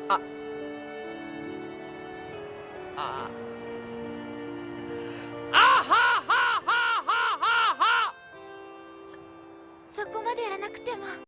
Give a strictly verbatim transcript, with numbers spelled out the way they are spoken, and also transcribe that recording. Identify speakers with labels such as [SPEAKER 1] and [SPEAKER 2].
[SPEAKER 1] あああはははははは。
[SPEAKER 2] そこまでやらなくても。